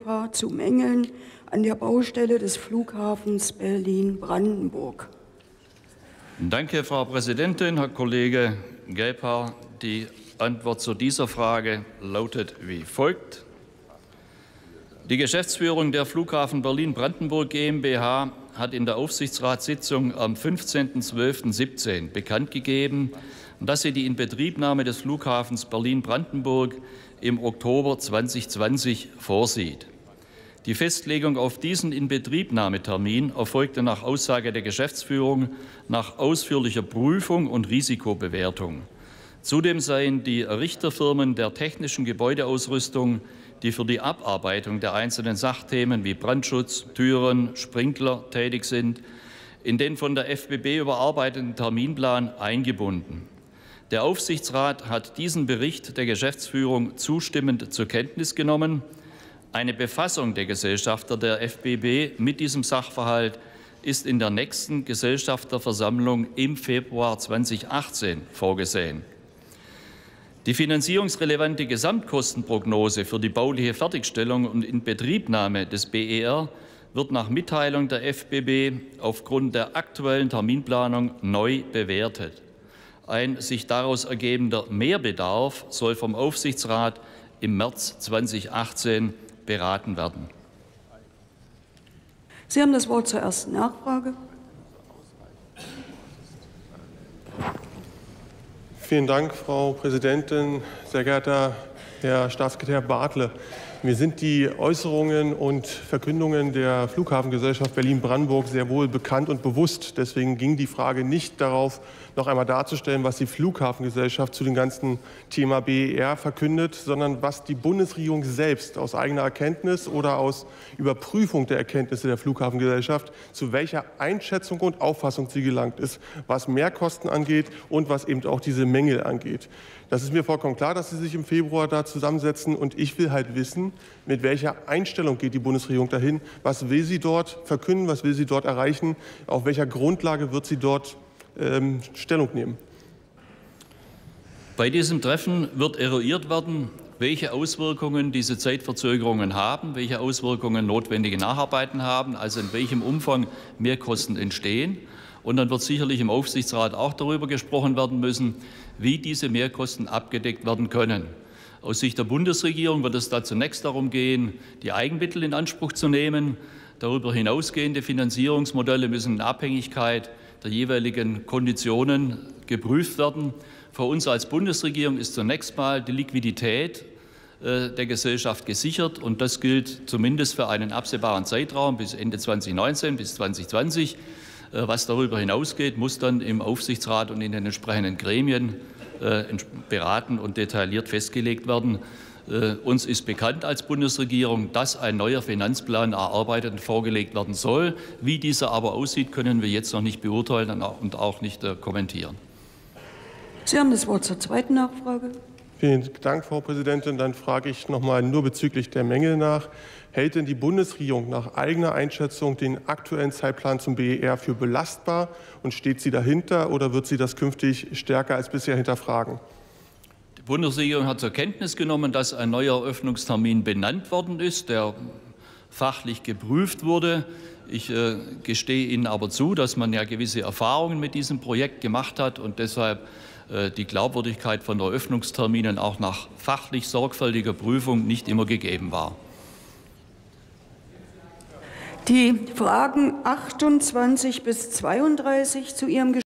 zu Mängeln an der Baustelle des Flughafens Berlin-Brandenburg. Danke, Frau Präsidentin. Herr Kollege Gebhardt, die Antwort zu dieser Frage lautet wie folgt. Die Geschäftsführung der Flughafen Berlin-Brandenburg GmbH hat in der Aufsichtsratssitzung am 15.12.17 bekannt gegeben, dass sie die Inbetriebnahme des Flughafens Berlin-Brandenburg im Oktober 2020 vorsieht. Die Festlegung auf diesen Inbetriebnahmetermin erfolgte nach Aussage der Geschäftsführung nach ausführlicher Prüfung und Risikobewertung. Zudem seien die Richterfirmen der technischen Gebäudeausrüstung, die für die Abarbeitung der einzelnen Sachthemen wie Brandschutz, Türen, Sprinkler tätig sind, in den von der FBB überarbeiteten Terminplan eingebunden. Der Aufsichtsrat hat diesen Bericht der Geschäftsführung zustimmend zur Kenntnis genommen. Eine Befassung der Gesellschafter der FBB mit diesem Sachverhalt ist in der nächsten Gesellschafterversammlung im Februar 2018 vorgesehen. Die finanzierungsrelevante Gesamtkostenprognose für die bauliche Fertigstellung und Inbetriebnahme des BER wird nach Mitteilung der FBB aufgrund der aktuellen Terminplanung neu bewertet. Ein sich daraus ergebender Mehrbedarf soll vom Aufsichtsrat im März 2018 beraten werden. Sie haben das Wort zur ersten Nachfrage. Vielen Dank, Frau Präsidentin. Sehr geehrter Herr Staatssekretär Bartle, mir sind die Äußerungen und Verkündungen der Flughafengesellschaft Berlin-Brandenburg sehr wohl bekannt und bewusst. Deswegen ging die Frage nicht darauf, noch einmal darzustellen, was die Flughafengesellschaft zu dem ganzen Thema BER verkündet, sondern was die Bundesregierung selbst aus eigener Erkenntnis oder aus Überprüfung der Erkenntnisse der Flughafengesellschaft, zu welcher Einschätzung und Auffassung sie gelangt ist, was Mehrkosten angeht und was eben auch diese Mängel angeht. Das ist mir vollkommen klar, dass Sie sich im Februar da zusammensetzen. Und ich will halt wissen, mit welcher Einstellung geht die Bundesregierung dahin? Was will sie dort verkünden? Was will sie dort erreichen? Auf welcher Grundlage wird sie dort Stellung nehmen? Bei diesem Treffen wird eruiert werden, welche Auswirkungen diese Zeitverzögerungen haben, welche Auswirkungen notwendige Nacharbeiten haben, also in welchem Umfang Mehrkosten entstehen. Und dann wird sicherlich im Aufsichtsrat auch darüber gesprochen werden müssen, wie diese Mehrkosten abgedeckt werden können. Aus Sicht der Bundesregierung wird es da zunächst darum gehen, die Eigenmittel in Anspruch zu nehmen. Darüber hinausgehende Finanzierungsmodelle müssen in Abhängigkeit der jeweiligen Konditionen geprüft werden. Für uns als Bundesregierung ist zunächst mal die Liquidität der Gesellschaft gesichert. Und das gilt zumindest für einen absehbaren Zeitraum bis Ende 2019, bis 2020. Was darüber hinausgeht, muss dann im Aufsichtsrat und in den entsprechenden Gremien beraten und detailliert festgelegt werden. Uns ist bekannt als Bundesregierung, dass ein neuer Finanzplan erarbeitet und vorgelegt werden soll. Wie dieser aber aussieht, können wir jetzt noch nicht beurteilen und auch nicht kommentieren. Sie haben das Wort zur zweiten Nachfrage. Vielen Dank, Frau Präsidentin. Dann frage ich noch mal nur bezüglich der Mängel nach. Hält denn die Bundesregierung nach eigener Einschätzung den aktuellen Zeitplan zum BER für belastbar und steht sie dahinter oder wird sie das künftig stärker als bisher hinterfragen? Die Bundesregierung hat zur Kenntnis genommen, dass ein neuer Eröffnungstermin benannt worden ist, der fachlich geprüft wurde. Ich gestehe Ihnen aber zu, dass man ja gewisse Erfahrungen mit diesem Projekt gemacht hat und deshalb die Glaubwürdigkeit von Eröffnungsterminen auch nach fachlich sorgfältiger Prüfung nicht immer gegeben war. Die Fragen 28 bis 32 zu Ihrem